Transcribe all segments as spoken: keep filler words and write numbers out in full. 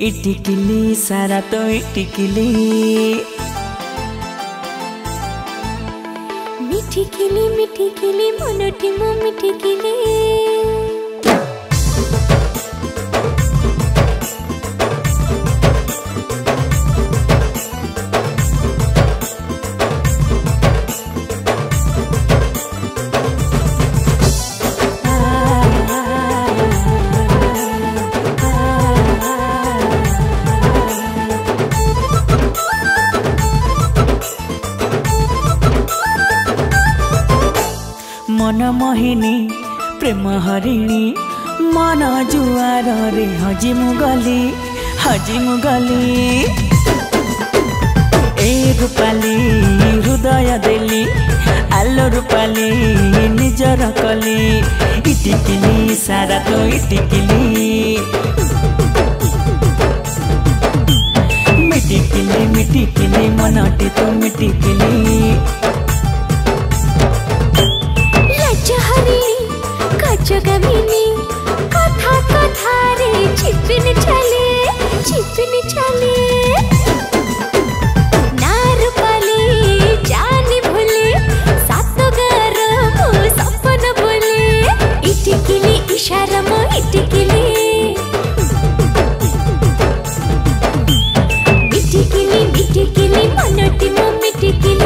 इटिकिली सारा तो इटिकिली मिठी किली मिठी किली मनोटी मो मिठी किली मन मोहिनी प्रेम हरिणी मन जुआर रे हजी मुगली हजी मुगली ए रूपाली हृदय देली आलो रूपाली निजर कली इटिकिली सारा तो इटिकिली मिटिकिली मिटिकिली मनटी तो मिटिकिली जगमिनी कथा कथा रे छिपिन चले छिपिन चले ना रूपाली जानी भूले सात घर मो सपन बोले इटिकिली इशारा मो इटिकिली मिटिकिली मिटिकिली मनटी मो मिटिकिली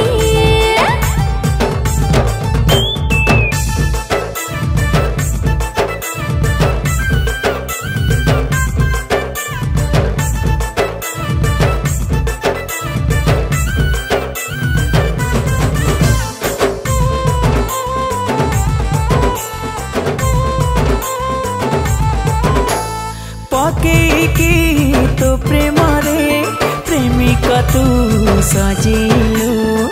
पकेकी तो प्रेम रे प्रेमिक तू सजिलु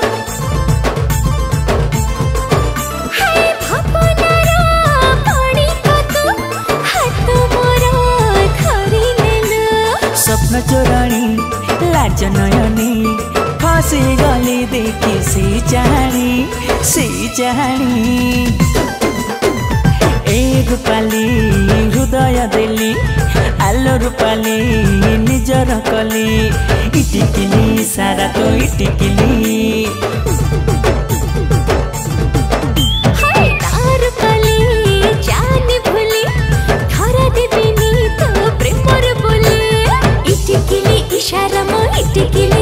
स्वप्न चोराणी लाज नयनी फसी गली देखी से चाहनी से चाहनी ए रूपाली हृदय देली आलो रूपाली निजर कली इटिकिली सारा तो इटिकिली जानी भूली धरा देविनी तो प्रेमर बोले इटिकिली इशारा मो इटिकिली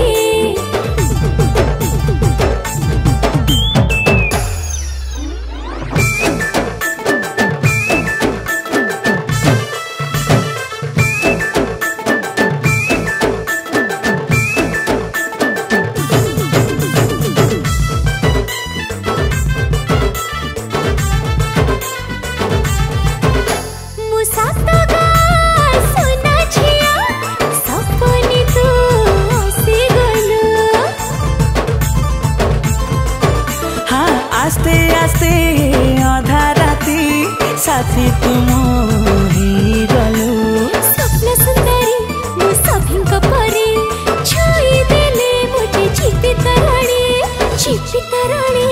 आस्ते आस्ते आधा राती साथी तुम ही गलु स्वप्न सुंदरी मो सभी को परी छाई देले मुझे छिपी तराणी छिपी तराणी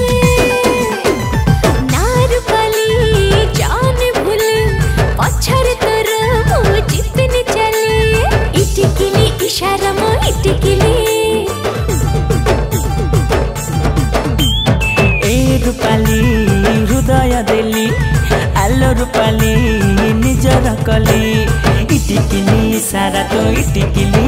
ना रूपाली जान भूले पछर तर मो जिपिन चले इटिकिली इशारा मो इटिकिली रूपाली हृदय देली आलो रूपाली निजर कली इटिकिली सारा तो इटिकिली।